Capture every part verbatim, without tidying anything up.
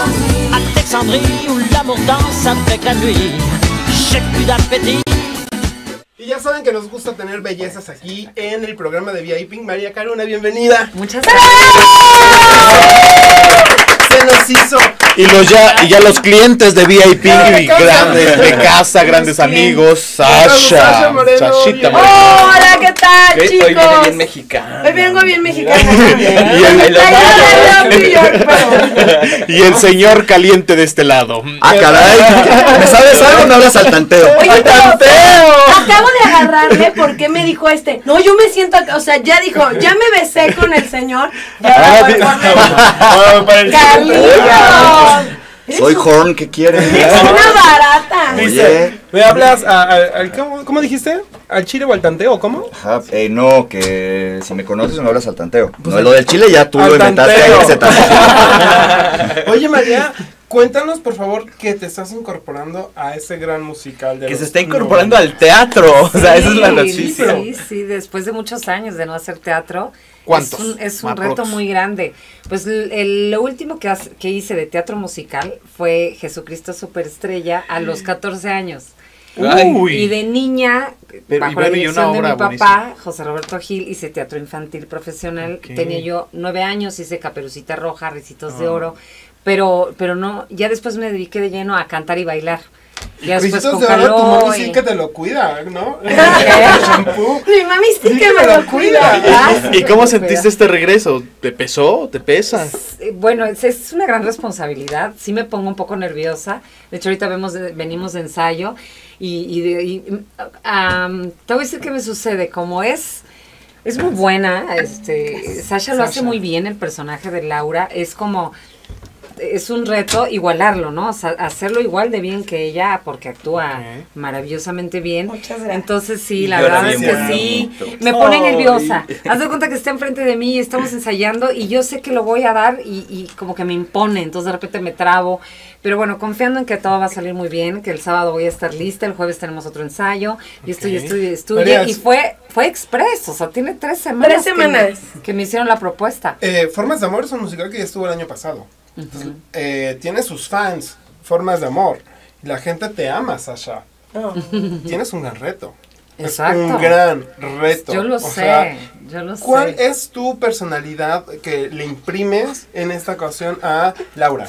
Alexandrie où l'amour danse avec la nuit. J'ai plus d'appétit. Y ya saben que nos gusta tener bellezas aquí en el programa de V I P. María Caruna, bienvenida. Muchas gracias. Se nos hizo. Y los ya, y ya los clientes de V I P, grandes de casa, grandes amigos, Sasha, Sashita Moreno. Hola, ¿qué tal, ¿Qué? chicos? Hoy viene bien mexicana. Hoy vengo bien mexicana. Y el, y el señor caliente de este lado. Ah, caray. ¿Me sabes algo? No hablas al tanteo. Oye, ¡Al tanteo! Acabo de agarrarle porque me dijo este. No, yo me siento, o sea, ya dijo, ya me besé con el señor. Ya Ah, voy sí. por Para el- Carlitos. Soy Horn, ¿qué quieren? Es una barata. Oye. ¿Me hablas a, a- al- ¿cómo, cómo dijiste? ¿Al chile o al tanteo? ¿Cómo? Ajá, eh, no, que si me conoces me hablas al tanteo. No, lo del chile ya tú al lo inventaste. tanteo. Ahí, ese tanteo. Oye, María, cuéntanos por favor que te estás incorporando a ese gran musical de Que los se está incorporando noventas. al teatro. O sea, esa es la Sí, noticia. Sí, sí, después de muchos años de no hacer teatro. ¿Cuántos? Es un, es un Aprox. reto muy grande. Pues el, el- lo último que, has- que hice de teatro musical fue Jesucristo Superestrella a los catorce años. Uy. Y de niña, Pero, y bajo la bueno, y dirección una de mi obra papá, José Roberto Gil, hice teatro infantil profesional. Ok. Tenía yo nueve años, hice Caperucita Roja, Ricitos de Ah. Oro, pero, pero no, ya después me dediqué de lleno a cantar y bailar. Ya después Ricitos con de oro, tu Caló mami y- sí que te lo cuida, ¿no? ¿Qué? Shampoo. Mi mami sí que me lo cuida. ¿verdad? ¿Y cómo Me sentiste cuida. este regreso? ¿Te pesó? ¿Te pesa? Eh, Bueno, es, es una gran responsabilidad. Sí me pongo un poco nerviosa. De hecho, ahorita vemos de- venimos de ensayo y, y, de- y, mm, am, te voy a decir qué me sucede. Como es, es muy buena. Este, Sasha lo hace Sasha. muy bien. El personaje de Laura es como es un reto igualarlo, ¿no? O sea, hacerlo igual de bien que ella porque actúa Ok. maravillosamente bien. Muchas gracias. Entonces sí, Y la llora verdad es bien que sí, bonito. me pone Ay. nerviosa. Haz de cuenta que está enfrente de mí y estamos ensayando y yo sé que lo voy a dar y, y como que me impone, entonces de repente me trabo. Pero bueno, confiando en que todo va a salir muy bien, que el sábado voy a estar lista, el jueves tenemos otro ensayo, y estoy, Ok. estudio, estudio, María, y fue, fue express, o sea, tiene tres semanas. Tres que me- semanas. Que me, hicieron la propuesta. Eh, Formas de Amor es un musical que ya estuvo el año pasado. Entonces, eh, tiene sus fans, Formas de Amor. Y la gente te ama, Sasha. No. Tienes un gran reto. Exacto. Es un gran reto. Yo lo O sé, sea, yo lo ¿cuál sé. es tu personalidad que le imprimes en esta ocasión a Laura?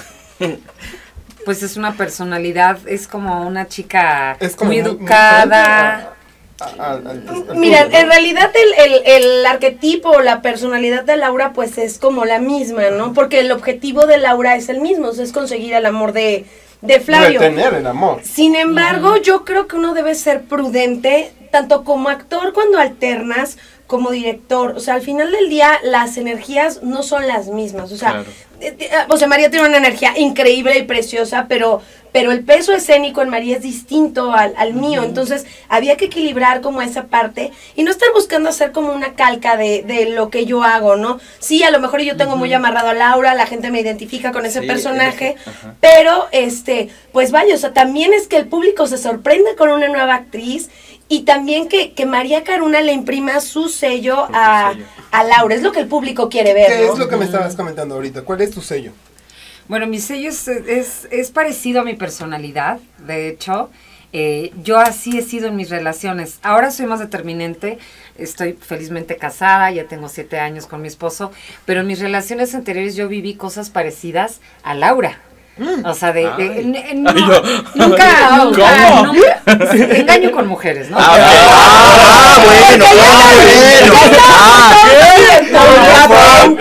Pues es una personalidad, es como una chica Es como muy muy- muy educada. diferente a- a- al- al- Mira, en realidad el, el, el arquetipo o la personalidad de Laura pues es como la misma, ¿no? Porque el objetivo de Laura es el mismo, o sea, es conseguir el amor de, de Flavio. retener el amor. Sin embargo, yo creo que uno debe ser prudente, tanto como actor cuando alternas, como director. O sea, al final del día, las energías no son las mismas. O sea, Claro. eh, eh, o sea, María tiene una energía increíble y preciosa, pero, pero el peso escénico en María es distinto al, al mío. Entonces, había que equilibrar como esa parte y no estar buscando hacer como una calca de, de lo que yo hago, ¿no? Sí, a lo mejor yo tengo muy amarrado a Laura, la gente me identifica con ese Sí, personaje, es- ajá. pero, este, pues vaya, o sea, también es que el público se sorprende con una nueva actriz y también que, que María Caruna le imprima su sello a, sello. a Laura, es lo que el público quiere ver, ¿Qué ¿no? es lo que me estabas comentando ahorita? ¿Cuál es tu sello? Bueno, mi sello es, es, es parecido a mi personalidad, de hecho. Eh, yo así he sido en mis relaciones. Ahora soy más determinante, estoy felizmente casada, ya tengo siete años con mi esposo, pero en mis relaciones anteriores yo viví cosas parecidas a Laura. O sea, de... de- Ay. n- no, Ay, yo- nunca, ¿Cómo? nunca, nunca- sí, engaño con mujeres, ¿no? Ah, bueno, ah, bueno.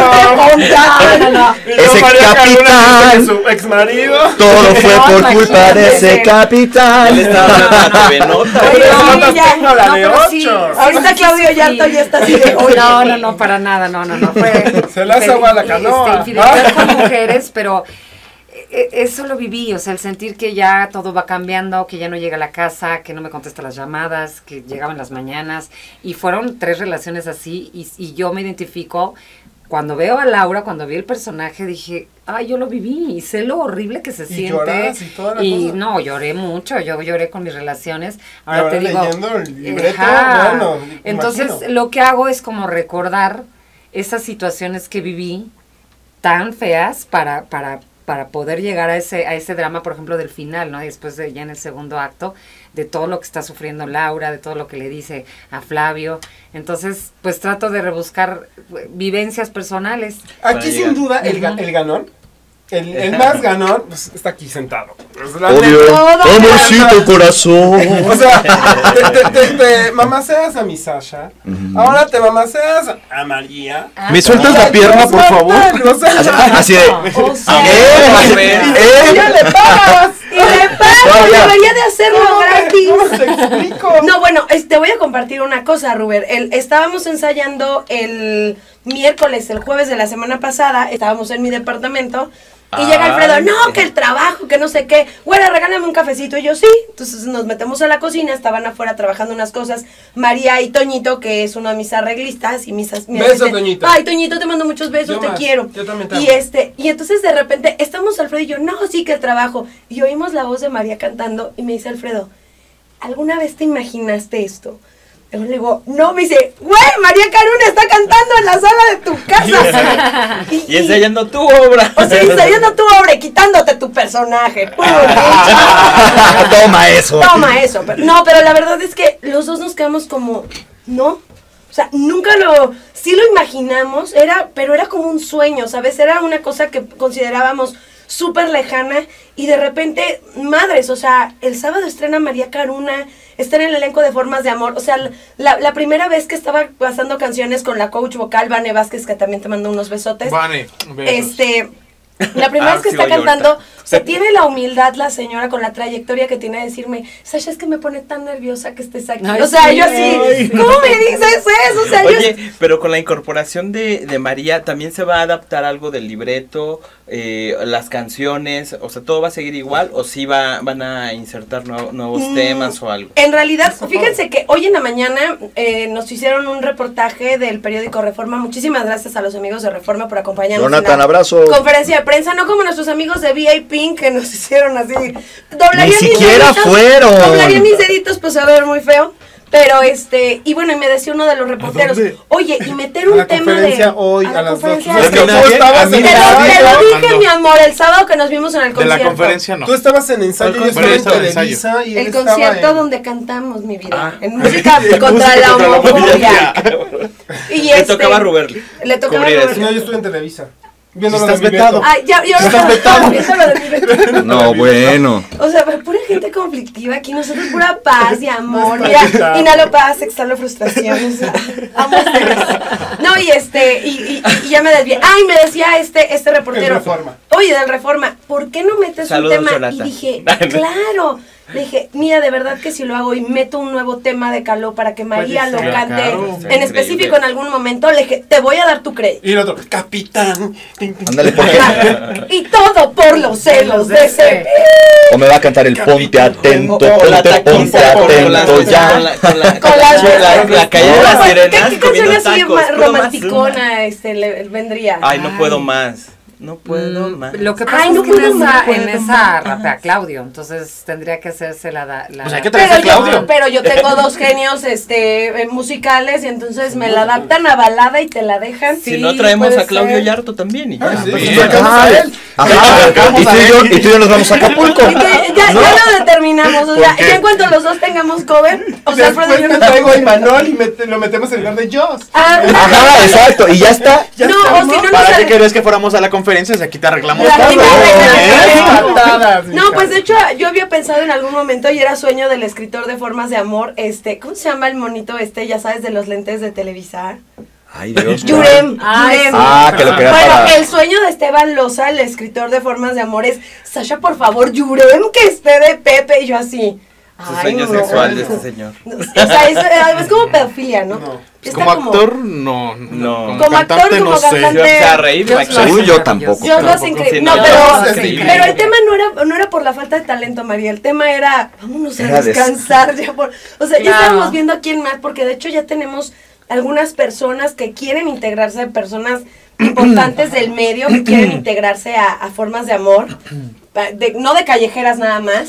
Ah, No, no, no. ese capitán. Su ex marido. Todo fue No, por culpa de ese imagínate. capitán. Él estaba hablando de la T V Nota. Oye, Pero sí, no ya- tengo la no, de pero sí, ocho. sí, Ahorita sí, Claudio sí. Yarto ya está así de, oye. No, no, no, para nada, no, no, no. Fue, Se le hace fue- agua a la este, canoa. infidelidad con mujeres, pero eh, eso lo viví, o sea, el sentir que ya todo va cambiando, que ya no llega a la casa, que no me contesta las llamadas, que llegaban las mañanas, y fueron tres relaciones así, y, y yo me identifico. Cuando veo a Laura, cuando vi el personaje, dije, ay, yo lo viví, y sé lo horrible que se Y siente. lloras y toda la Y cosa. no, lloré mucho, yo lloré con mis relaciones. Ahora, Ahora te digo, leyendo el libreto, ajá. bueno, Entonces, imagino. lo que hago es como recordar esas situaciones que viví tan feas para, para, para poder llegar a ese, a ese drama, por ejemplo, del final, ¿no? Y después de ya en el segundo acto, de todo lo que está sufriendo Laura, de todo lo que le dice a Flavio. Entonces, pues trato de rebuscar vivencias personales. Aquí sin duda el, ga- el ganón, el, el más ganón, pues, está aquí sentado. Pues, la Obvio. neta- Amorcito corazón. O sea, te, te, te, te mamaseas a mi Sasha, ahora te mamaseas a María. ¿Me sueltas la pierna, por favor? O sea, Así de. O sea, ¡Eh! ¡Eh! ya le pagas. y le pago, No, ya. debería de hacerlo gratis. ¿Cómo te explico? No, bueno, es- te voy a compartir una cosa, Ruber. El, estábamos ensayando el miércoles, el jueves de la semana pasada, estábamos en mi departamento. Y llega Alfredo, no, que el trabajo, que no sé qué. Güera, regálame un cafecito. Y yo, sí. Entonces nos metemos a la cocina, estaban afuera trabajando unas cosas. María y Toñito, que es uno de mis arreglistas. y mis, as- mi Besos, asistente. Toñito. Ay, Toñito, te mando muchos besos, Yo te más, quiero. yo también te y amo. este y entonces de repente estamos Alfredo y yo, no, sí, que el trabajo. Y oímos la voz de María cantando y me dice Alfredo, ¿alguna vez te imaginaste esto? Yo le digo, no, me dice, güey, María Caruna está cantando en la sala de tu casa. Y ensayando tu obra. O sea, ensayando tu obra y quitándote tu personaje. Pum. Toma eso. Toma eso. Pero- no, pero la verdad es que los dos nos quedamos como, no. O sea, nunca lo, sí lo imaginamos, era, pero era como un sueño, ¿sabes? Era una cosa que considerábamos súper lejana y de repente, madres, o sea, el sábado estrena María Caruna, está en el elenco de Formas de Amor, o sea, la, la primera vez que estaba pasando canciones con la coach vocal, Vane Vázquez, que también te mando unos besotes. Vane, besos. Este, la primera Ah, vez que sí, está voy cantando, ahorita. o sea, tiene la humildad la señora con la trayectoria que tiene de decirme, Sasha, es que me pone tan nerviosa que estés aquí. Ay, o sea, sí, yo así, ¿cómo me dices eso? O sea, yo... Oye, pero con la incorporación de, de María, ¿también se va a adaptar algo del libreto, eh, las canciones? O sea, ¿todo va a seguir igual o sí va, van a insertar nuevo- nuevos Mm, temas o algo? En realidad, fíjense que hoy en la mañana eh, nos hicieron un reportaje del periódico Reforma. Muchísimas gracias a los amigos de Reforma por acompañarnos. en Jonathan, la abrazo. Conferencia de prensa, no como nuestros amigos de V I P que nos hicieron así. Doblarían Ni mis siquiera deditos, fueron. Doblarían mis deditos, pues a ver, muy feo. Pero este, y bueno, y me decía uno de los reporteros, dónde? oye, y meter A un la tema de. conferencia hoy, a la las dos. conferencia Es de- que Te tú lo, estabas en te lo ensayo. dije, mi amor, el sábado que nos vimos en el De concierto. la conferencia no. Tú estabas en ensayo, yo Bueno, estaba yo en estaba en ensayo. Televisa y él El estaba concierto en- donde cantamos, mi vida. Ah. En música contra Música la contra la homofobia. Y Le este, tocaba a Robert. Le tocaba a cubrir Robert. No, yo estuve en Televisa. Viendo Si lo de estás mi vetado. Beto. Ay, ya, ya Estás vetado. viendo lo de mi Beto. No, bueno. O sea, pero pura gente conflictiva aquí, nosotros pura paz y amor. No Mira, está inhalo paz, exhalo frustración. O sea, amo ustedes. No, y este, y, y, y ya me desvié. Ay, me decía este, este reportero. El Reforma. Oye, del Reforma, ¿por qué no metes Saludos, un tema? Jonathan. Y dije, claro. Le dije, mira, de verdad que si lo hago y meto un nuevo tema de Caló para que María Puede lo ser. cante Claro. en Increíble. específico en algún momento, le dije, te voy a dar tu crédito. Y el otro, capitán. Pim, pim. Ándale, porque. Y todo por los celos de ese. O me va a cantar el ponte atento, O- o la ponte, ponte taquiza con- con las- atento con ya. la- con la- Con las- con la- la calle de las No, sirenas ¿Qué, qué comiendo canción así tacos, ma- puedo más, romanticona este, le, vendría? Ay, no Ay. puedo más. No puedo Mm, más. Lo que pasa Ay, no es que en puedo esa, más, en puedo esa más. rapea Claudio, entonces tendría que hacerse la... da- la Pues hay que Pero traerse a yo, Claudio. pero yo tengo dos genios este, eh, musicales y entonces me la adaptan a balada y te la dejan. Si no traemos puede a Claudio ser. Yarto también. Y ya. Ah, sí, pues, pues, sacamos a él. Ajá, y tú y yo, y tú y yo nos vamos a Acapulco. Y que ya, ya lo determinamos, o sea, ya en cuanto los dos tengamos cover, o sea, Alfredo y Después yo me nos traigo a vamos. Imanol y mete- lo metemos en lugar de Joss. Ah, Ajá, exacto, y ya está. Ya no, estamos. o si no nos ¿Para qué sale- querías que fuéramos a la conferencia? Si aquí te arreglamos La todo. guitarra y la ¿Eh? guitarra. Patadas, No, mija. pues de hecho yo había pensado en algún momento y era sueño del escritor de Formas de Amor, este, ¿cómo se llama el monito este, ya sabes, de los lentes de Televisa? Ay, Dios. Yurem, Ay, Yurem. Ah, que lo quería Bueno, para. el sueño de Esteban Loza, el escritor de Formas de Amor, es, Sasha, por favor, Yurem, que esté de Pepe, y yo así. Su ay, sueño no. sexual de este señor. No, o sea, es, es como pedofilia, ¿no? No. Está Como actor, no. No. Como, Como actor, cantante, como no sé. cantante. Yo empecé a reír. Dios Max. lo hace Uy, yo maravilloso. tampoco. Dios lo hace Tampoco, increíble. sí, No, no, pero, Dios es increíble. pero el tema no era, no era por la falta de talento, María. El tema era, vámonos a Era des- descansar. Ya por, o sea, ya Claro. estábamos viendo a quién más, porque de hecho ya tenemos algunas personas que quieren integrarse, personas importantes del medio que quieren integrarse a, a Formas de Amor. de, no de callejeras nada más.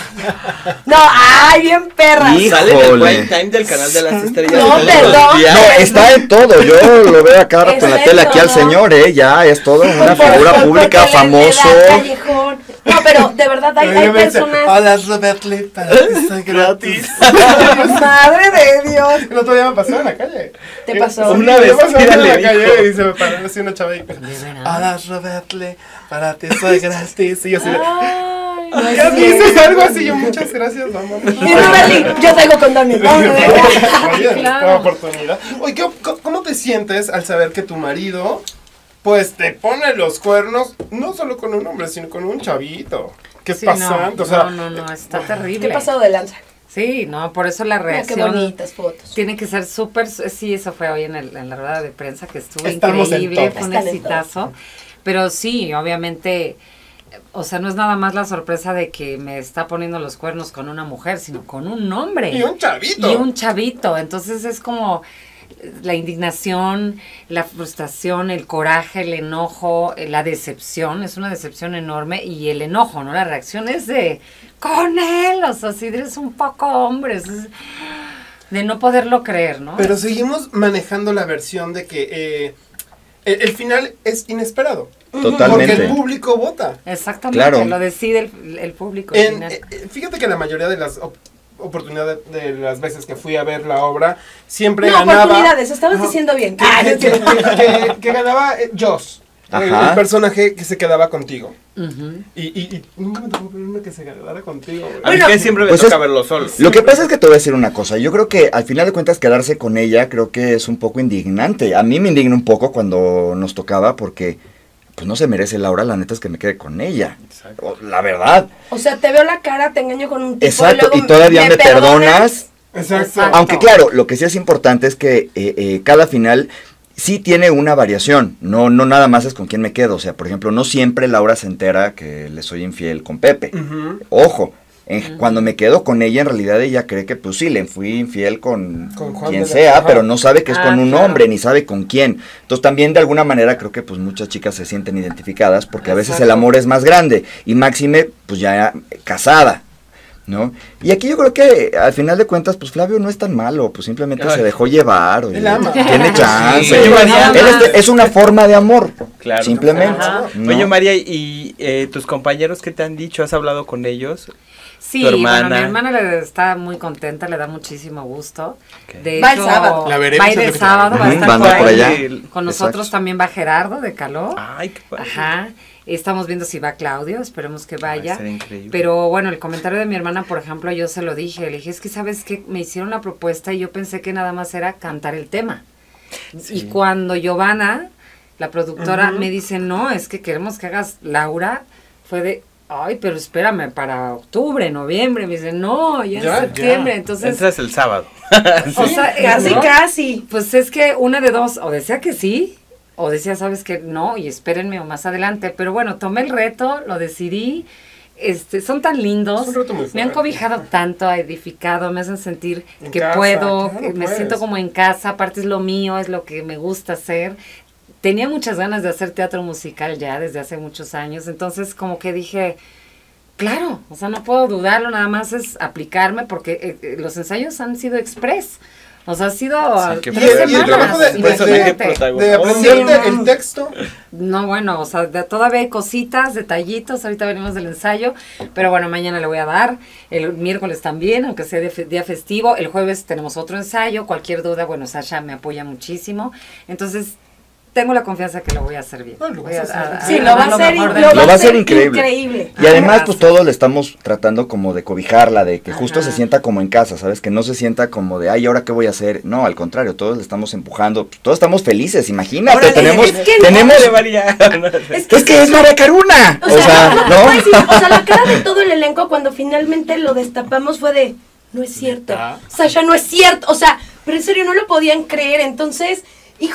No, ay, bien perras. Sale en el Híjole. prime time del canal de las estrellas. No, de perdón. los días. No, está en todo, yo lo veo acá rato en la Está tele en aquí al todo. señor, eh, ya es todo una Por- figura por- pública, porque le- famoso. le da callejón. No, pero de verdad hay, hay personas. Hola, Robert Lee, para ti soy gratis. Madre de Dios. El otro día me pasó en la calle. ¿Te pasó? Una Me vez, pasó mira, en la le calle dijo. y se me paró así una chava y hola, Robert Lee, para ti soy gratis. Y yo así de, Ay, no es ¿qué cierto. dices? Algo así, yo, muchas gracias, mamá. Y Robert Lee, yo traigo condones. Oye, Claro. esta oportunidad. Oye, ¿cómo, cómo te sientes al saber que tu marido, pues, te pone los cuernos, no solo con un hombre, sino con un chavito? ¿Qué Sí, pasando? no, o sea, no, no, no, está terrible. ¿Qué pasado de lanza? Sí, no, por eso la Mira qué reacción bonitas fotos. tiene que ser súper, sí, eso fue hoy en, el, en la rueda de prensa que estuvo Estamos en increíble, top. fue un Están en exitazo, pero sí, obviamente, o sea, no es nada más la sorpresa de que me está poniendo los cuernos con una mujer, sino con un hombre. y un chavito. Y un chavito, entonces es como la indignación, la frustración, el coraje, el enojo, eh, la decepción, es una decepción enorme, y el enojo, ¿no? La reacción es de, con él, o sea, si eres un poco hombre, es de no poderlo creer, ¿no? Pero seguimos manejando la versión de que eh, el, el final es inesperado. Totalmente. Porque el público vota. Exactamente, Claro. lo decide el, el público. al En- final. eh, eh, fíjate que la mayoría de las op- oportunidades de las veces que fui a ver la obra, siempre No, ganaba... oportunidades, estabas Ajá. diciendo bien. Que, que- que- que- que ganaba eh, Joss, el, Ajá. el personaje que se quedaba contigo. Ujú. Y, y, y nunca me tocó ver uno que se quedara contigo. güey. A mí Bueno, que siempre me pues toca es- verlo solo. Lo que pasa es que te voy a decir una cosa, yo creo que al final de cuentas quedarse con ella creo que es un poco indignante. A mí me indigna un poco cuando nos tocaba porque pues no se merece Laura, la neta es que me quede con ella. O- La verdad. O sea, te veo la cara, te engaño con un tipo. Exacto, luego y todavía me perdonas. Exacto. Exacto. Aunque claro, lo que sí es importante es que eh, eh, cada final sí tiene una variación, no, no nada más es con quién me quedo. O sea, por ejemplo, no siempre Laura se entera que le soy infiel con Pepe. Ujú. Ojo, en- cuando me quedo con ella, en realidad ella cree que pues sí, le fui infiel con, Con Juan quien de la- sea, ajá. pero no sabe que es Ah, con un claro. hombre, ni sabe con quién. Entonces también de alguna manera creo que pues muchas chicas se sienten identificadas porque a veces el Exacto. amor es más grande. Y máxime, pues ya eh, casada. ¿No? Y aquí yo creo que al final de cuentas, pues Flavio no es tan malo, pues simplemente Ay. se dejó llevar, oye, Él ama. tiene chance. Sí, María. Él es, es una forma de amor, Claro. simplemente. Ajá. ¿no? Oye, María, ¿y eh, tus compañeros qué te han dicho? ¿Has hablado con ellos? Sí, tu hermana. bueno, mi hermana le está muy contenta, le da muchísimo gusto. Ok. De Va el hecho, sábado. La veremos va a ir el el que sábado, va a Ujú, estar va a por andar por ahí. allá. Con Exacto. nosotros también va Gerardo de Caló. Ay, qué padre. Ajá. Estamos viendo si va Claudio, esperemos que Ay, vaya. sería increíble. Pero bueno, el comentario de mi hermana, por ejemplo, yo se lo dije. Le dije, es que sabes que me hicieron la propuesta y yo pensé que nada más era cantar el tema. Sí. Y cuando Giovanna, la productora, Ujú. me dice, no, es que queremos que hagas Laura, fue de, ay, pero espérame, para octubre, noviembre. Me dice, no, ya en Ya, septiembre. ya. Entonces, Entras el sábado. o sea, Casi, ¿no? casi. Pues es que una de dos, o decía que sí, o decía, sabes que no, y espérenme o más adelante. Pero bueno, tomé el reto, lo decidí. Este, son tan lindos, Es un reto muy me han fuerte. cobijado tanto, edificado, me hacen sentir En que casa, puedo, claro, que me puedes. siento como en casa, aparte es lo mío, es lo que me gusta hacer. Tenía muchas ganas de hacer teatro musical ya desde hace muchos años, entonces como que dije, claro, o sea, no puedo dudarlo, nada más es aplicarme porque eh, eh, los ensayos han sido express. O sea, ha sido Sí, qué tres padre. Y el trabajo de- semanas. de- Personaje imagínate. protagonista. De aprenderte Sí, no. el texto. No, bueno, o sea, de- todavía hay cositas, detallitos, ahorita venimos del ensayo, pero bueno, mañana le voy a dar, el miércoles también, aunque sea de fe- día festivo, el jueves tenemos otro ensayo, cualquier duda, bueno, Sasha me apoya muchísimo, entonces tengo la confianza que lo voy a hacer bien. No, lo Voy vas a hacer. Sí, a lo va a dar hacer, mejor de lo mí. Lo va a hacer increíble. increíble. Y además, Gracias. pues todos le estamos tratando como de cobijarla, de que justo Ajá. se sienta como en casa, ¿sabes? Que no se sienta como de, ay, ¿ahora qué voy a hacer? No, al contrario, todos le estamos empujando, pues, todos estamos felices, imagínate, Órale, tenemos, es que- tenemos, Órale, María. Es que, es que es María Caruna, o sea, ¿no? no es decir, o sea, la cara de todo el elenco cuando finalmente lo destapamos fue de, no es cierto, Sasha, no es cierto, o sea, pero en serio no lo podían creer, entonces, hijo,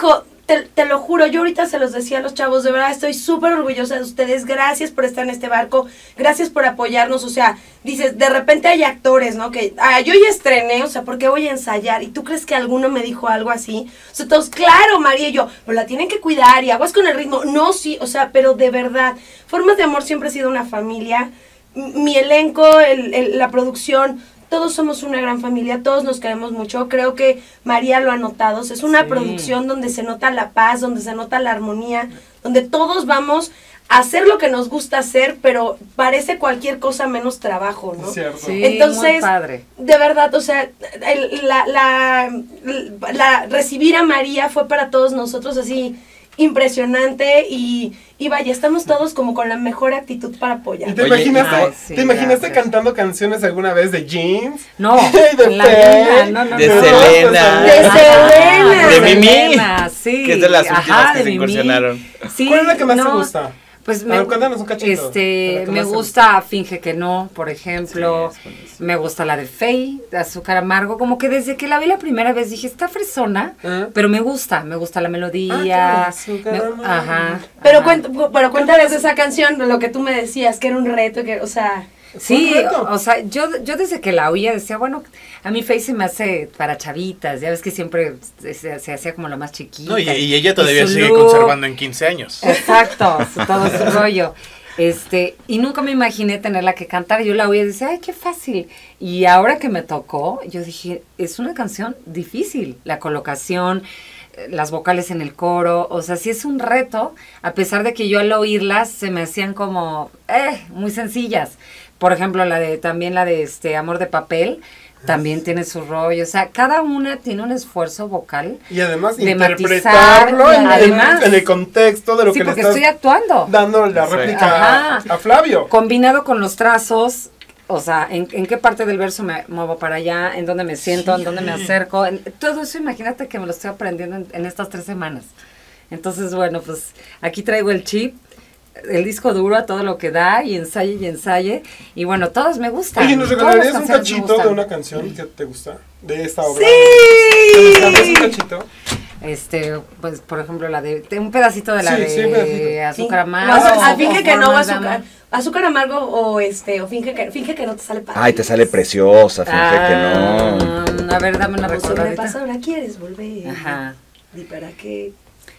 te, te lo juro, yo ahorita se los decía a los chavos, de verdad estoy súper orgullosa de ustedes, gracias por estar en este barco, gracias por apoyarnos, o sea, dices, de repente hay actores, ¿no? Que, ah, yo ya estrené, o sea, ¿por qué voy a ensayar? ¿Y tú crees que alguno me dijo algo así? O sea, todos, claro, María y yo, pero la tienen que cuidar y aguas con el ritmo. No, sí, o sea, pero de verdad, Formas de Amor siempre ha sido una familia, mi elenco, el, el, la producción, todos somos una gran familia, todos nos queremos mucho. Creo que María lo ha notado. Es una sí. producción donde se nota la paz, donde se nota la armonía, donde todos vamos a hacer lo que nos gusta hacer, pero parece cualquier cosa menos trabajo, ¿no? Cierto. Sí, entonces, muy padre. De verdad, o sea, el, la, la, la, la recibir a María fue para todos nosotros así impresionante y, y vaya, estamos todos como con la mejor actitud para apoyar. ¿Te Oye, imaginaste, ay, sí, ¿te imaginaste gracias. cantando canciones alguna vez de Jeans? No, de la Fer, Luna, no, no, de no. Selena. De Selena. De Mimi. Selena, sí. Que es de las últimas Ajá, que de se Mimi. incursionaron. Sí, ¿Cuál es la que más no, te gusta? Pues A me, ver, cuéntanos un cachito. este, La que me más te gusta Finge que no, por ejemplo. Sí, es buenísimo. Me gusta la de Faye, de Azúcar Amargo. Como que desde que la vi la primera vez dije, está fresona, ¿Ah? pero me gusta, me gusta la melodía. Ah, claro, Azúcar me- Amargo. ajá. Pero, ajá. cuént, pero cuéntales de esa canción, lo que tú me decías, que era un reto, que, o sea... Sí, Fue un reto. o, o sea, yo, yo desde que la oía decía, bueno, a mí Faye se me hace para chavitas, ya ves que siempre se, se hacía como la más chiquita. No, y, y ella todavía su sigue look. conservando en quince años. Exacto, su- todo su rollo. Este, y nunca me imaginé tenerla que cantar. Yo la oía y decía, ay, qué fácil. Y ahora que me tocó, yo dije, es una canción difícil. La colocación, eh, las vocales en el coro, o sea, sí es un reto, a pesar de que yo al oírlas se me hacían como, eh, muy sencillas. Por ejemplo, la de, también la de este Amor de Papel, también tiene su rollo. O sea, cada una tiene un esfuerzo vocal. Y además de interpretarlo matizar, en, en- además. en el contexto de lo Sí, que le porque estás estoy actuando. dando la Sí. réplica a, Ajá. a Flavio. Combinado con los trazos, o sea, en, en qué parte del verso me muevo para allá, en dónde me siento, en dónde me acerco, en- todo eso imagínate que me lo estoy aprendiendo en, en estas tres semanas. Entonces, bueno, pues aquí traigo el chip, el disco duro a todo lo que da, y ensaye y ensaye, y bueno, todos me gustan. Oye, ¿nos todas regalarías las un canciones me cachito de gustan. una canción que te gusta? De esta obra. ¡Sí! ¿Nos cantas un cachito? Este, pues, por ejemplo, la de, de un pedacito de la Sí, de sí, un pedacito. Azúcar O Amargo. azu- a o- finge o que no, o Formas de azúcar, Amor. azúcar amargo o este, o finge que, finge que no te sale padre. Ay, te sale preciosa, finge que no. Ah, a ver, dame una Como siempre recordadita. pasa, ahora quieres volver. Ajá. ¿Y para qué?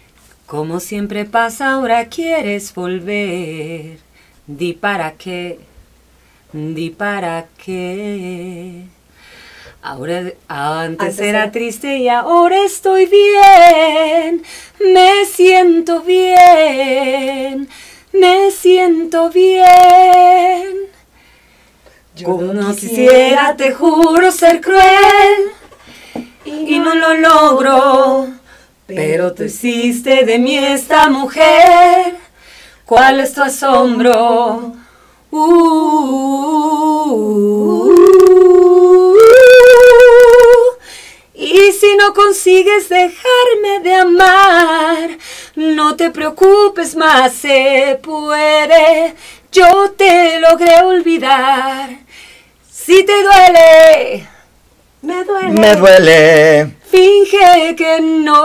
Como siempre pasa, ahora quieres volver. Di para qué, di para qué. Ahora, antes, Antes era era- triste y ahora estoy bien. Me siento bien, me siento bien. Como no quisiera, te juro, ser cruel. Y no lo logro. Pero tú hiciste de mí esta mujer. ¿Cuál es tu asombro? Uh, y si no consigues dejarme de amar, no te preocupes más, se puede. Yo te logré olvidar. Si te duele, Me duele. Me duele. finge que no.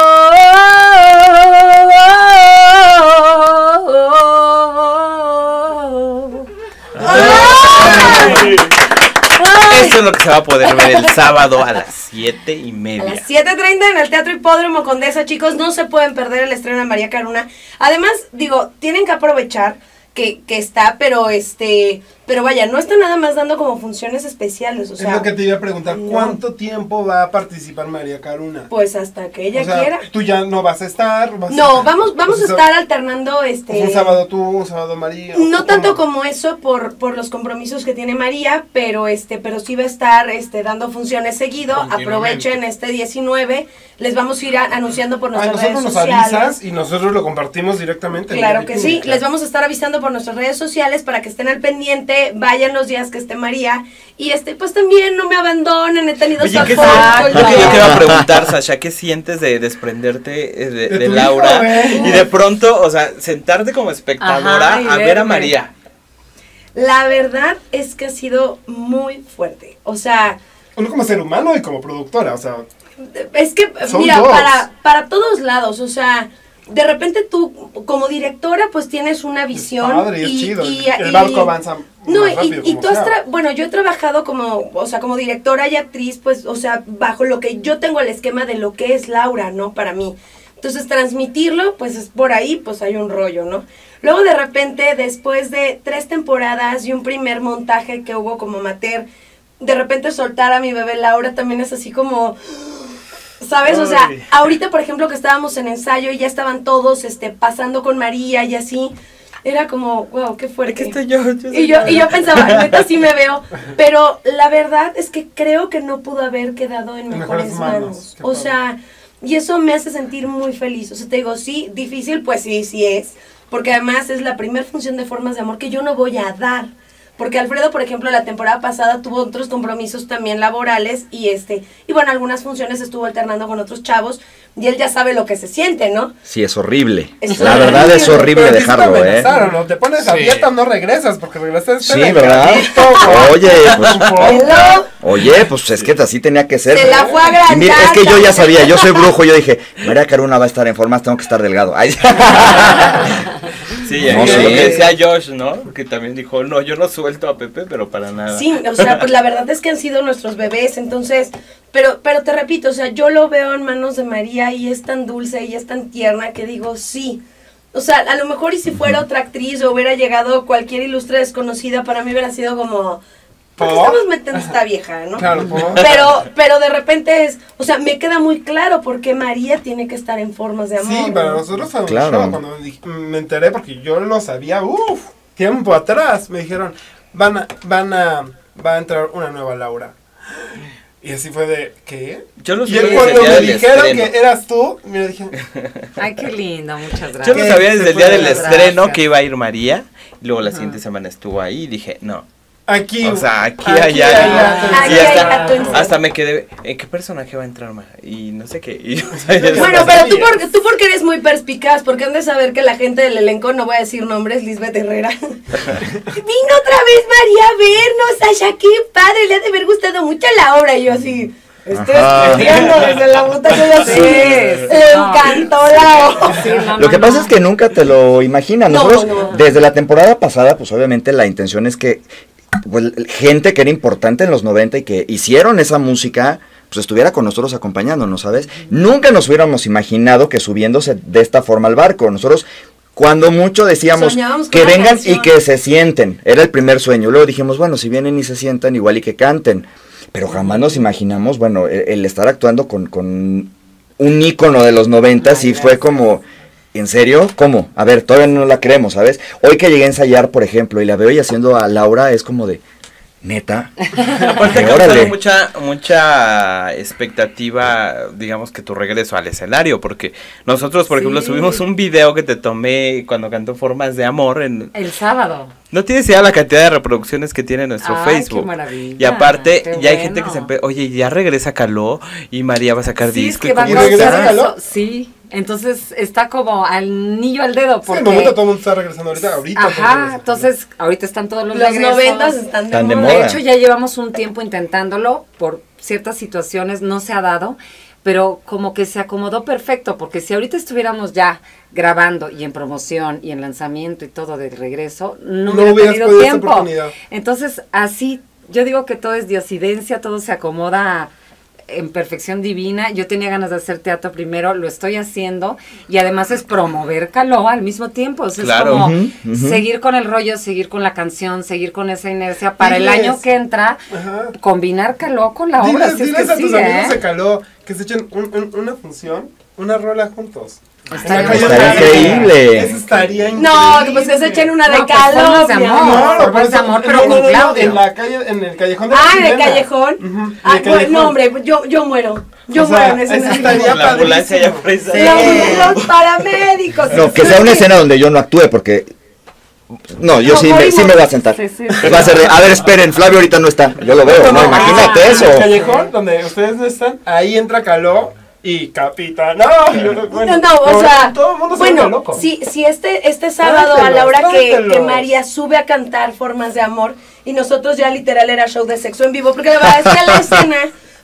Esto es lo que se va a poder ver el sábado a las siete y A media. las siete treinta en el Teatro Hipódromo Condesa, chicos, no se pueden perder el estreno de María Caruna. Además, digo, tienen que aprovechar que, que está, pero este, pero vaya, no está nada más dando como funciones especiales, o Es sea, lo que te iba a preguntar. no. ¿Cuánto tiempo va a participar María Caruna? pues hasta que ella O sea, quiera. tú ya no vas a estar. vas No, a- vamos, vamos a o sea, estar alternando este. Un sábado tú, un sábado María. No ¿o tanto cómo? como eso por, por los compromisos que tiene María, pero este, pero sí va a estar este, dando funciones seguido. Continuamente. Aprovechen este diecinueve, les vamos a ir a- anunciando por Ay, nuestras nosotros redes nos sociales. avisas y nosotros lo compartimos directamente. en Claro el que YouTube. sí, les vamos a estar avisando por nuestras redes sociales para que estén al pendiente, vayan los días que esté María y este pues también no me abandonen, he tenido Oye, su ¿qué apoyo. sientes? Lo que yo te iba a preguntar, Sasha, ¿qué sientes de desprenderte eh, de, De de tu Laura hijo, ¿eh? y de pronto, o sea, sentarte como espectadora Ajá, y a ver a verme. María? La verdad es que ha sido muy fuerte, o sea, Uno como ser humano y como productora, o sea. Es que, Son mira, dos. para, para todos lados, o sea, de repente tú, como directora, pues tienes una visión. Padre, es y, chido. y- el y- barco avanza No, más y, rápido. y como tú has, sea. tra- bueno, yo he trabajado como, o sea, como directora y actriz, pues, o sea, bajo lo que yo tengo el esquema de lo que es Laura, ¿no? Para mí. Entonces, transmitirlo, pues, es por ahí, pues, hay un rollo, ¿no? Luego, de repente, después de tres temporadas y un primer montaje que hubo como amateur, de repente soltar a mi bebé Laura también es así como... ¿Sabes? O sea, Ay. ahorita, por ejemplo, que estábamos en ensayo y ya estaban todos este, pasando con María y así, era como, wow, qué fuerte. Aquí estoy yo. yo soy Y yo, yo. y yo pensaba, neta sí me veo, pero la verdad es que creo que no pudo haber quedado en En mejores, mejores manos, manos. qué O padre. sea, y eso me hace sentir muy feliz. O sea, te digo, sí, difícil, pues sí, sí es, porque además es la primera función de Formas de Amor que yo no voy a dar. Porque Alfredo, por ejemplo, la temporada pasada tuvo otros compromisos también laborales y este, y bueno, algunas funciones estuvo alternando con otros chavos y él ya sabe lo que se siente, ¿no? Sí, es horrible. Es La verdad es horrible. horrible Pero a ti sí te dejarlo, ¿eh? amenazaron, ¿no? Te pones a Sí. dieta, no regresas, porque regresaste Sí, en el ¿verdad? carrito, güey. Oye, pues, Hello. oye, pues es que así tenía que ser. Se la fue a agrandar. Y mira, es que yo ya sabía, yo soy brujo, yo dije, María Caruna va a estar en formas, tengo que estar delgado. Ay, Sí, No es sé. lo que decía Josh, ¿no? Que también dijo, no, yo no suelto a Pepe, pero para nada. Sí, o sea, pues la verdad es que han sido nuestros bebés, entonces, pero, pero te repito, o sea, yo lo veo en manos de María y es tan dulce y es tan tierna que digo, sí. O sea, a lo mejor y si fuera otra actriz o hubiera llegado cualquier ilustre desconocida, para mí hubiera sido como, ¿por qué ¿Por? estamos metiendo a esta vieja, no? Claro, ¿por? Pero, pero de repente es, o sea, me queda muy claro por qué María tiene que estar en Formas de Amor. Sí, ¿no? para nosotros fue un Claro. shock. Cuando me, dij- me enteré, porque yo lo sabía, uff, tiempo atrás, me dijeron, van a, van a, va a entrar una nueva Laura. Y así fue de, ¿qué? Yo lo Y sabía él desde cuando el día me del dijeron estreno. que eras tú, me dije, Ay, qué lindo, muchas gracias. Yo lo ¿Qué? sabía Se desde el día fue del la estreno gracia. que iba a ir María. Y luego la siguiente semana estuvo ahí y dije, no. aquí. O sea, aquí, aquí, allá. allá, Aquí, y hasta, allá, tú- hasta me quedé, ¿en qué personaje va a entrar Ma? Y no sé qué. Y yo, o sea, yo no Bueno, pero tú sabía. porque, tú porque eres muy perspicaz, porque han de saber que la gente del elenco, no voy a decir nombres, Lisbeth Herrera. Vino otra vez María a vernos, Sasha, qué padre, le ha de haber gustado mucho la obra. Y yo así, estoy Ajá. estudiando desde la butaca, yo así, Sí, le no. encantó la obra. Sí, no, Lo no, que pasa no. es que nunca te lo imaginas. No, Nosotros, no. desde la temporada pasada, pues obviamente la intención es que pues, gente que era importante en los noventa y que hicieron esa música, pues estuviera con nosotros acompañándonos, ¿sabes? Nunca nos hubiéramos imaginado que subiéndose de esta forma al barco, nosotros... Cuando mucho decíamos Soñábamos con que una vengan canción. y que se sienten, era el primer sueño. Luego dijimos, bueno, si vienen y se sientan, igual y que canten. Pero jamás nos imaginamos, bueno, el, el estar actuando con, con un ícono de los noventas y fue como, ¿en serio? ¿Cómo? A ver, todavía no la creemos, ¿sabes? Hoy que llegué a ensayar, por ejemplo, y la veo y haciendo a Laura, es como de, ¿neta? Aparte Órale. causaron mucha, mucha expectativa, digamos que tu regreso al escenario, porque nosotros, por Sí. ejemplo, subimos un video que te tomé cuando cantó Formas de Amor en... El sábado. No tienes idea la cantidad de reproducciones que tiene nuestro Ay, Facebook. qué maravilla, Y aparte, qué ya hay gente que se bueno. empe... Oye, ya regresa Caló y María va a sacar Sí, es disco. que va a ¿Y cómo regresa causar Caló? eso. Sí, entonces está como al niño al dedo. Sí, en Porque, el momento todo el mundo está regresando ahorita, ahorita. todo el mundo ajá, regresa. entonces ahorita están todos los Los regresos. noventas están de Están de moda. De moda. hecho, ya llevamos un tiempo intentándolo, por ciertas situaciones no se ha dado, pero como que se acomodó perfecto, porque si ahorita estuviéramos ya grabando y en promoción y en lanzamiento y todo de regreso, no, No hubiera hubieras tenido podido esa tiempo. oportunidad. Entonces, así, yo digo que todo es diosidencia, todo se acomoda en perfección divina. Yo tenía ganas de hacer teatro primero, lo estoy haciendo, y además es promover Caló al mismo tiempo. O sea, Claro. es como Ujú, ujú. seguir con el rollo, seguir con la canción, seguir con esa inercia para el Diles. año que entra, Ajá. combinar Caló con la obra. Diles, si es diles que a tus sí, amigos ¿eh? de Caló que se echen un- un- una función, una rola juntos. Estaría En la calle Estaría de Caló. increíble. Eso estaría increíble. No, pues que se echen una de No, pues, Caló. formas de mi amor. amor. No, Formas por de eso- amor, pero no, con no, no, Claudio. En la calle, en el callejón de la Ah, en el Chilena. callejón. Ujú, en el Ah, bueno, callejón. no, hombre, yo, yo muero. Yo O sea, muero en ese eso momento. estaría La ambulancia ya padrísimo. fue La ambulancia, los paramédicos. No, que sea una escena donde yo no actúe, porque... No, yo No, sí, me, morimos. sí me voy a sentar. Sí, sí, sí. Va a ser de, a ver, esperen, Flavio ahorita no está. Yo lo veo, no, imagínate En eso. el callejón donde ustedes no están, ahí entra Caló y Capitán. No, yo- bueno, No, no, o todo- sea, todo el mundo se vuelve bueno, loco. si, si este, este sábado a Tráetelos, la hora que, que tráetelos. María sube a cantar Formas de Amor y nosotros ya literal era show de sexo en vivo, porque la verdad es que la escena,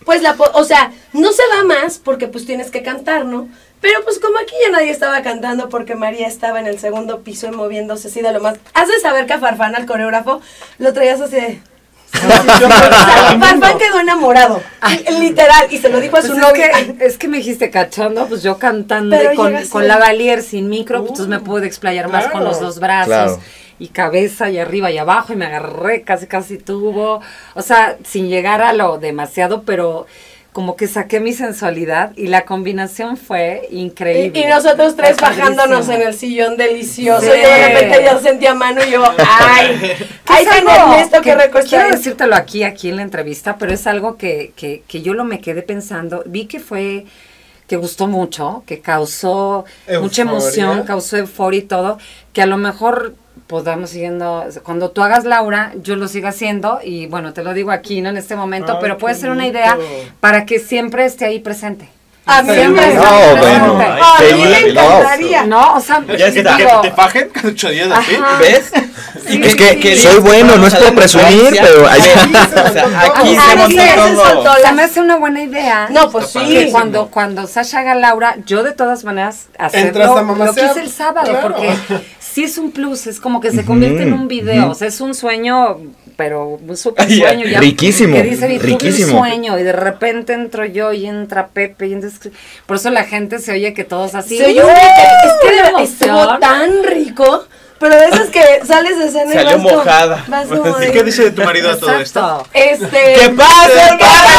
pues la, po- o sea, no se va más porque pues tienes que cantar, ¿no? Pero pues como aquí ya nadie estaba cantando porque María estaba en el segundo piso y moviéndose así de lo más... Has de saber que a Farfán, al coreógrafo, lo traías así de... O sea, Farfán quedó enamorado, literal, y se lo dijo a Pues su es, novia. que, es que me dijiste cachondo, pues yo cantando Pero y con, llegas con ahí. la Valier sin micro, pues entonces me pude explayar más con Claro. los dos brazos. Claro. Y cabeza y arriba y abajo y me agarré casi casi tubo, o sea, sin llegar a lo demasiado, pero como que saqué mi sensualidad y la combinación fue increíble. Y, y nosotros tres Fue bajándonos padrísimo. en el sillón delicioso. Sí. Y de repente ya sentía mano y yo, ay, Que ay, es tan algo Ernesto que que recuesta. quiero decírtelo aquí, aquí en la entrevista, pero es algo que, que, que yo lo me quedé pensando, vi que fue, que gustó mucho, que causó mucha Euforia. emoción, causó euforia y todo, que a lo mejor podamos siguiendo, cuando tú hagas Laura, yo lo siga haciendo y bueno, te lo digo aquí, no en este momento, Ay, pero qué puede ser una bonito. idea para que siempre esté ahí presente. A mí Sí, me no, bueno. A mí me Sí, encantaría. No, o sea, Ya es que te, digo, te fajen cada ocho días así. ajá. ¿Ves? Sí, Es que sí, soy bueno, no es por presumir, pero... ay, O sea, aquí Ah, se no, montó sí, ese es todo. soltó Se la- me hace una buena idea. No, pues Está sí. Que padrísimo. cuando, cuando Sasha haga Laura, yo de todas maneras Entras hacerlo a lo que mamasear, hice el sábado, claro. porque sí es un plus, es como que se convierte en un video, o sea, es un sueño, pero un súper Ya. sueño. Ya, Riquísimo, que dice, "Y tuve riquísimo". un sueño, y de repente entro yo y entra Pepe, y entonces, por eso la gente se oye que todos así. Se oyó ¡uh! un grito, es que de ¡Qué verdad estuvo emoción! tan rico, pero de esas que sales de escena y Salió vas como- mojada. vas como ¿Y de- qué dice de tu marido a todo esto? Exacto. Este... ¿Qué pasa,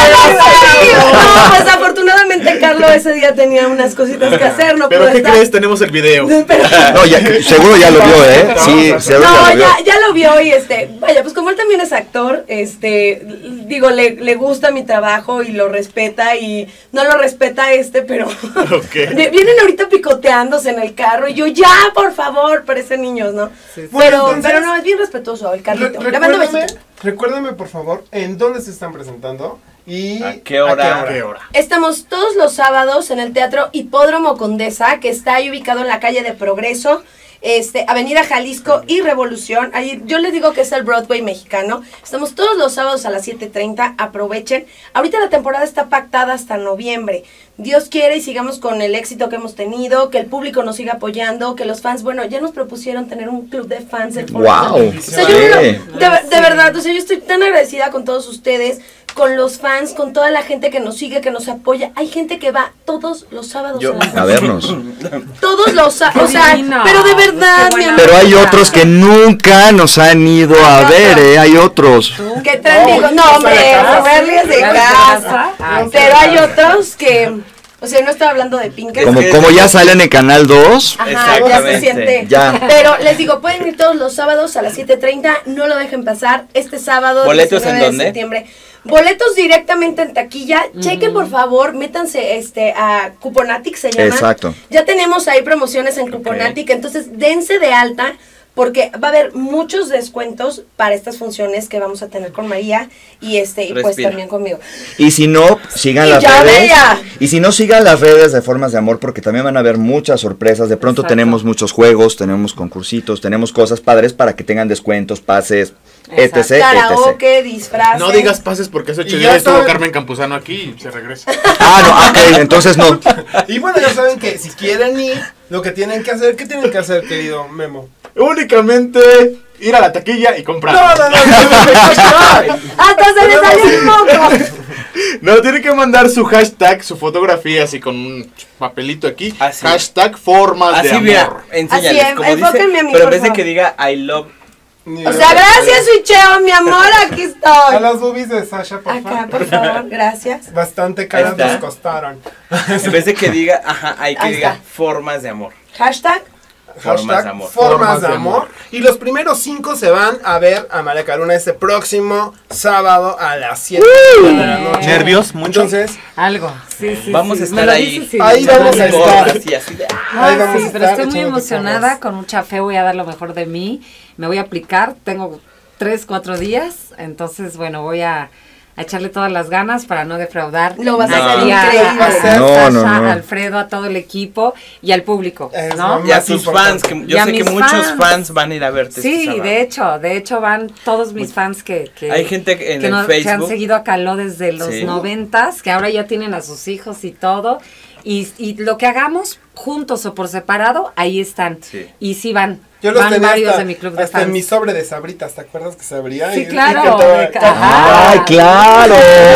No, pues afortunadamente Carlos ese día tenía unas cositas que hacer, no ¿Pero pudo qué estar. crees? Tenemos el video. Pero- No, ya, seguro ya lo vio, ¿eh? Sí, seguro No, ya lo vio. ya, ya lo vio y este, vaya, pues como él también es actor, este, l- digo, le, le gusta mi trabajo y lo respeta y no lo respeta este, pero Ok. vi- vienen ahorita picoteándose en el carro y yo, ya, por favor, parecen niños, ¿no? Bueno, Pero, entonces- pero no, es bien respetuoso el Re- Carlito. Le mando recuérdame, besitos. recuérdame, por favor, en dónde se están presentando y ¿A qué hora? ¿A qué hora? Estamos todos los sábados en el Teatro Hipódromo Condesa, que está ahí ubicado en la calle de Progreso, este, Avenida Jalisco y Revolución. Ahí yo les digo que es el Broadway mexicano. Estamos todos los sábados a las siete treinta, aprovechen. Ahorita la temporada está pactada hasta noviembre. Dios quiere y sigamos con el éxito que hemos tenido, que el público nos siga apoyando, que los fans, bueno, ya nos propusieron tener un club de fans del Foro Wow. Sol. O sea, yo no- Sí. de, de verdad, o sea, yo estoy tan agradecida con todos ustedes, con los fans, con toda la gente que nos sigue, que nos apoya. Hay gente que va todos los sábados Yo- a las A vernos. todos los sábados, o sea, divino. pero de verdad, Qué mi buena amor. Pero hay otros que nunca nos han ido a ver, ¿eh? Hay otros. Que traen digo, no, hombre, Roberly es de ¿Ya de casa. casa? Ay, Pero hay otros que, o sea, no estoy hablando de Pinkett. Como, como ya salen en Canal dos, Ajá, ya se Exactamente. siente. ya. Pero les digo, pueden ir todos los sábados a las siete treinta, no lo dejen pasar. Este sábado, ¿Boletos en diecinueve de dónde? septiembre. Boletos directamente en taquilla. Chequen, por favor, métanse este a Cuponatic, se llama. Exacto. Ya tenemos ahí promociones en Cuponatic, entonces dense de alta porque va a haber muchos descuentos para estas funciones que vamos a tener con María y este y pues Respira. también conmigo. Y si no, sigan Y las ya, redes. vea. Y si no, sigan las redes de Formas de Amor, porque también van a haber muchas sorpresas. De pronto Exacto. tenemos muchos juegos, tenemos concursitos, tenemos cosas padres para que tengan descuentos, pases, Exacto. etc, etcétera. Karaoke, disfraces. No digas pases porque hace ocho Y ya días estuvo saben- Carmen Campuzano aquí y se regresa. Ah, no, ok, entonces no. Y bueno, ya saben que si quieren ir, lo que tienen que hacer, ¿qué tienen que hacer, querido Memo? Únicamente ir a la taquilla y comprar. No, no, no, no, no, no. Hasta se le salió un moco. No, tiene que mandar su hashtag, su fotografía así con un papelito aquí. Así. Hashtag formas de Así, amor. mira, enséñales. Así, como dice, enfóquenme a mí, pero en por vez de favor. que diga I love, O sea, gracias, Wicheo, mi amor, aquí A estoy. las boobies de Sasha, por Acá, favor. por favor, gracias. Bastante caras Ahí está. nos costaron. en vez de que diga, ajá, hay que Ahí diga está. formas de amor. Hashtag. Formas Hashtag de amor. Formas de amor. Y los primeros cinco se van a ver a María Caruna este próximo sábado a las siete de la noche. ¿Nervios? ¿Mucho? Entonces, Algo, sí, sí. Vamos sí. a Me estar lo ahí. dices y Ahí me vamos a encanta. estar. Así, así de- Ay, Ahí vamos sí, a pero estar estoy muy echándote emocionada, porras. con mucha fe voy a dar lo mejor de mí, me voy a aplicar, tengo tres, cuatro días, entonces bueno, voy a, a echarle todas las ganas para no defraudar. Lo vas a a- hacer a- increíble. a- a Sasha, No, no, no. a Alfredo, a todo el equipo y al público, Es ¿no? lo Y a más tus importante. fans, que yo Y a sé que mis muchos fans. fans van a ir a verte. este Sí, sábado. de hecho, de hecho van todos mis fans que, que, Hay gente en que, el nos- que han Facebook. seguido a Caló desde los Sí. noventas, que ahora ya tienen a sus hijos y todo. Y, y lo que hagamos juntos o por separado, ahí están. Sí. Y sí van. Yo los van tenía varios hasta, de mi club de hasta fans. en mi sobre de sabritas, ¿te acuerdas que se abría? Sí, Y- y claro, cantaba- de ca- ajá. Ay, claro,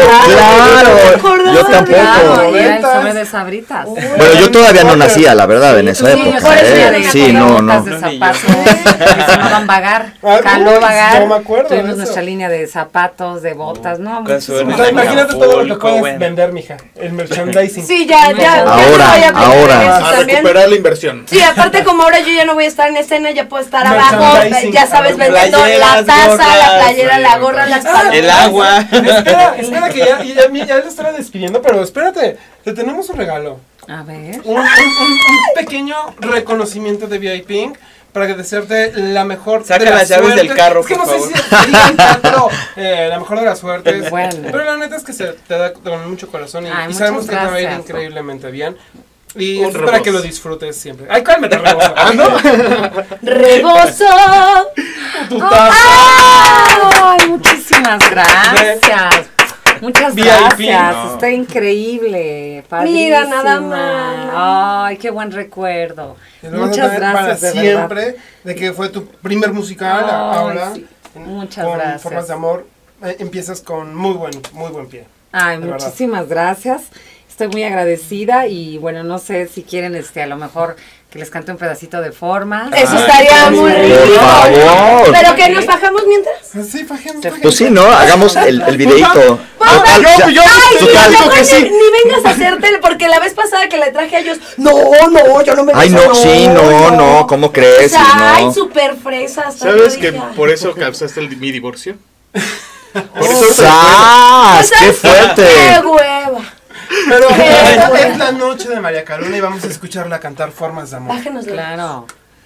claro. Yo Claro, tampoco. y era el Noventas. sobre de sabritas. Bueno, yo todavía no nacía, la verdad, en esa Sí, época. por eso ¿eh? ya de Sí, no, botas no. de No, ni zapatos, yo. que se llamaban Vagar. Ah, Caló uy, Vagar. yo me acuerdo de Tuvimos eso. nuestra línea de zapatos, de botas, no, Con muchísimas su O sea, Acapulco, imagínate todo lo que puedes bueno. vender, mija. El merchandising. Sí, ya, ya. ya Ahora, me voy a poner ahora. eso A también. recuperar la inversión. Sí, aparte como ahora yo ya no voy a estar en escena, ya puedo estar abajo, Merchandising. ya sabes, vendiendo la Playeras, taza, gorras, la playera, la gorra, las palomas. El agua. Espera, espera que ya, ya, ya, ya le estará despidiendo, pero espérate, te tenemos un regalo. A ver. Un, un- un- un pequeño reconocimiento de V I P para que desearte la mejor Saca de las llaves suertes. del carro, Es que por no favor. sé si se digan tanto, eh, la mejor de las suertes. Bueno. Pero la neta es que se te da con mucho corazón y, Ay, y sabemos muchas que te va a ir gracias. increíblemente bien. Y Un es para rebozo. que lo disfrutes siempre. Ay, cálmate, rebozo. Ah, ¿no? Rebozo. Tu taza. Ay, muchísimas gracias. Muchas V I P, gracias, no. está increíble, Mira, nada padrísima. más. Ay, qué buen recuerdo. Te lo vas a Muchas tener gracias, para de verdad. siempre, de que fue tu primer musical, Ay, ahora sí. en- Muchas con gracias. Formas de Amor, eh, empiezas con muy buen, muy buen pie. Ay, de verdad. muchísimas gracias. Estoy muy agradecida y bueno, no sé si quieren este a lo mejor que les cante un pedacito de forma. Eso Ay, estaría qué muy bonito. rico. Por favor. Pero que nos bajamos mientras. Sí, fajemos, Pues sí, ¿no? Hagamos el, el videíto. Vamos, Total, yo- ya- yo- Ay, sí, total. mejor ni, ni vengas a hacerte, porque la vez pasada que le traje a ellos, no, no, yo no me Ay, beso, no, sí, no, no, ¿cómo O crees? sea, Sí, ay, no. súper fresa. hasta ¿Sabes yo que dije, ay. por eso causaste el, mi divorcio? Por Oh. eso te ¡Sas! ¡Qué ¡Qué fuerte! hueva! Pero Pero- es la noche de María Carolina y vamos a escucharla cantar Formas de Amor. Bájenos la Claro.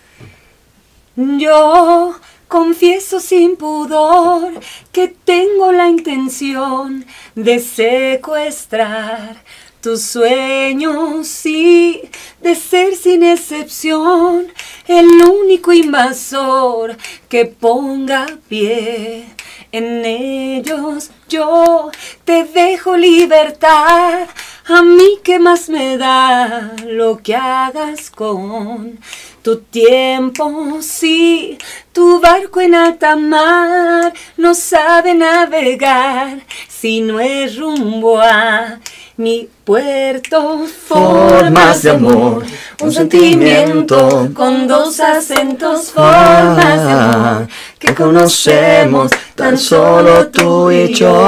Yo confieso sin pudor que tengo la intención de secuestrar tus sueños y de ser sin excepción el único invasor que ponga pie en ellos. Yo te dejo libertad, a mí que más me da lo que hagas con tu tiempo. Sí, tu barco en alta mar no sabe navegar si no es rumbo a mi puerto. Formas de amor, un sentimiento con dos acentos, formas de amor que conocemos tan solo tú y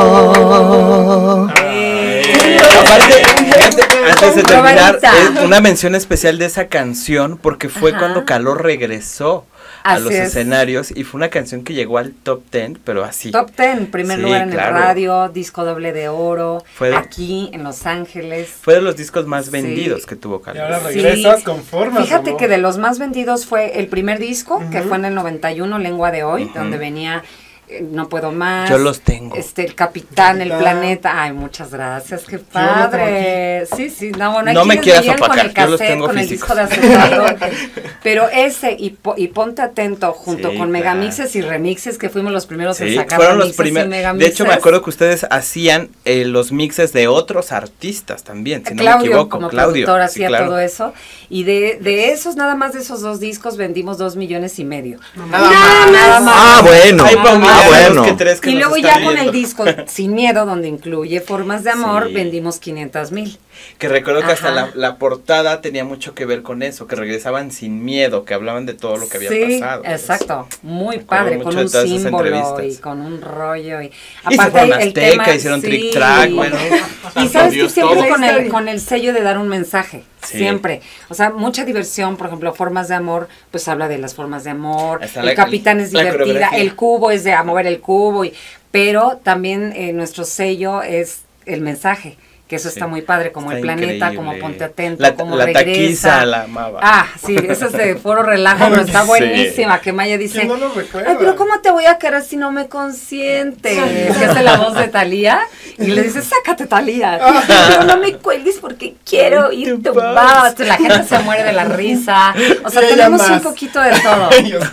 yo. Aparte, antes, antes de terminar, Roberta. eh, una mención especial de esa canción porque fue Ajá. cuando Calor regresó a Así los es. escenarios y fue una canción que llegó al top ten, pero así. Top ten, primer Sí, lugar en claro. el radio, disco doble de oro, Fue de- aquí en Los Ángeles. Fue de los discos más Sí. vendidos que tuvo Y Calor. ahora Sí. regresas con Formas de Fíjate Amor. que de los más vendidos fue el primer disco, que Ujú. fue en el noventa y uno, Lengua de Hoy, Ujú. donde venía eh, No Puedo Más. Yo los tengo. Este, El Capitán, El Capitán. Planeta. Ay, muchas gracias, qué lo tengo padre. Sí, sí, no, bueno, hay No me quienes quieras venían con opacar, el yo los cassette, tengo con el físicos. disco de acetato. Pero ese y, po- y Ponte Atento junto Sí, con claro. megamixes y remixes, que fuimos los primeros en Sí, sacar fueron los remixes y primeros. De megamixes. hecho, me acuerdo que ustedes hacían eh, los mixes de otros artistas también, si no Claudio, me equivoco. como Claudio, productor, sí, hacía claro. todo eso. Y de, de esos, nada más de esos dos discos, vendimos dos millones y medio. Nada más. Nada más. Ah, bueno. Hay pa' Ah, unir bueno. dos que tres que Y nos luego están ya con el viendo. disco Sin Miedo, donde incluye Formas de Amor, Sí. vendimos quinientas mil. Que recuerdo que hasta Ajá. la, la portada tenía mucho que ver con eso, que regresaban sin miedo, que hablaban de todo lo que había Sí, pasado. exacto. Muy acuerdo padre, mucho con de un todas esas símbolo y entrevistas. con un rollo. Y, Y se fueron a Azteca, hicieron trick track, bueno. Y Santo sabes que Dios, siempre todo. con el, con el sello de dar un mensaje, Sí. siempre. O sea, mucha diversión, por ejemplo, Formas de Amor, pues habla de las formas de amor, Está el la- Capitán es la divertida, coreografía. el cubo es de a mover el cubo, y, pero también eh, nuestro sello es el mensaje. que eso Sí. está muy padre, como Está El Planeta, increíble. como Ponte Atento, La, como la Regresa. taquiza la amaba. Ah, sí, esa es de Foro Relajo, pero está Sí. buenísima, que Maya dice, ¿Quién no lo recuerda? ay, pero ¿cómo te voy a querer si no me consientes? Que hace la voz de Talía, y le dice, sácate, Talía. Pero no me cuelgues porque quiero Ay, ir tu tu paz. paz. La gente se muere de la risa. O sea, Y ella tenemos un más. poquito de todo.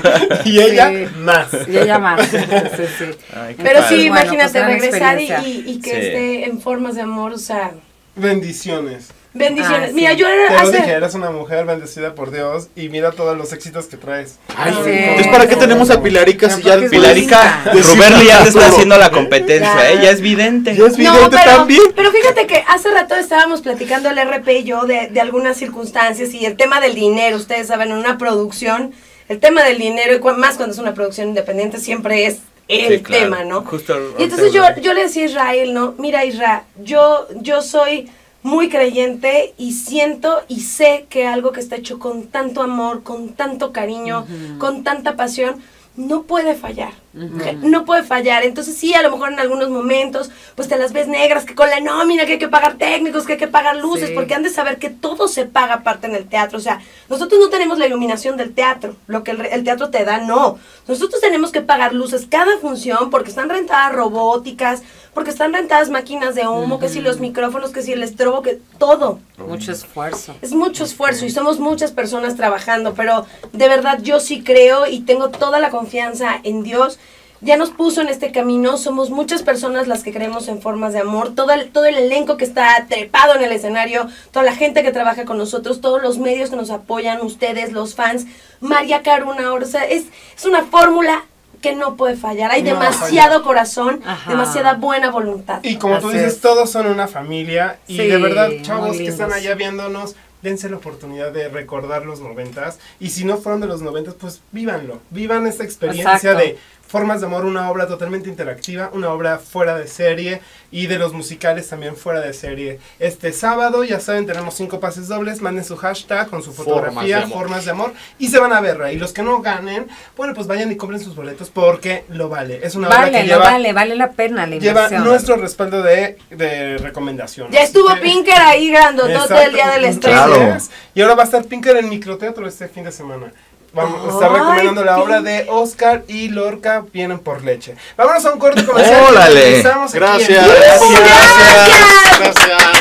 Y ella Sí. más. Y ella más. Sí, sí. Ay, qué Pero padre. sí, Bueno, imagínate pues, gran regresar y, experiencia. y, y que Sí. esté en formas de amor, o sea, Bendiciones. bendiciones. Ah, sí. Mira, yo Te era lo dije, hace... eres una mujer bendecida por Dios y mira todos los éxitos que traes. Ay, Sí. entonces, ¿para qué tenemos a Pilarica si ya Porque es Pilarica, bonita. Ruberli ya te está Todo. haciendo la competencia, Ya. ella es vidente. Ya es No, vidente pero, también. pero fíjate que hace rato estábamos platicando el R P y yo de, de algunas circunstancias y el tema del dinero, ustedes saben, en una producción, el tema del dinero, y cu- más cuando es una producción independiente, siempre es el Sí, claro. tema, ¿no? Justo Y entonces yo, ahorita- yo le decía a Israel, ¿no? Mira, Israel, yo, yo soy muy creyente y siento y sé que algo que está hecho con tanto amor, con tanto cariño, con tanta pasión, no puede fallar. ¿ok? No puede fallar. Entonces sí, a lo mejor en algunos momentos, pues te las ves negras, que con la nómina, que hay que pagar técnicos, que hay que pagar luces, Sí. porque han de saber que todo se paga aparte en el teatro. O sea, nosotros no tenemos la iluminación del teatro, lo que el, re- el teatro te da, no. Nosotros tenemos que pagar luces cada función, porque están rentadas robóticas, porque están rentadas máquinas de humo, que si los micrófonos, que si el estrobo, que todo. Mucho esfuerzo. Es mucho esfuerzo y somos muchas personas trabajando, pero de verdad yo sí creo y tengo toda la confianza en Dios. Ya nos puso en este camino, somos muchas personas las que creemos en formas de amor, todo el, todo el elenco que está trepado en el escenario, toda la gente que trabaja con nosotros, todos los medios que nos apoyan, ustedes, los fans, María Caruna, o sea, es, es una fórmula que no puede fallar, hay No demasiado falla. corazón, Ajá. demasiada buena voluntad. Y como tú Así dices, es. todos son una familia. Y Sí, de verdad, muy chavos que están lindos. allá viéndonos, dense la oportunidad de recordar los noventas. Y si no fueron de los noventas, pues vívanlo. Vivan esta experiencia Exacto. de Formas de Amor, una obra totalmente interactiva, una obra fuera de serie. Y de los musicales también fuera de serie. Este sábado, ya saben, tenemos cinco pases dobles. Manden su hashtag con su fotografía, Formas de Amor. Formas de Amor. Y se van a ver. Y los que no ganen, bueno, pues vayan y compren sus boletos porque lo vale. Es una obra Vale, que lo lleva... vale, vale la pena la Lleva inversión. nuestro respaldo de, de recomendación. Ya estuvo Así que- Pinker ahí grandotote Exacto. el día del estreno. Claro. Así es. Y ahora va a estar Pinker en microteatro este fin de semana. Vamos a estar Ay, recomendando la qué- obra de Oscar y Lorca vienen por leche. Vámonos a un corte comercial. ¡Órale! Regresamos aquí en- Gracias. Gracias. Gracias.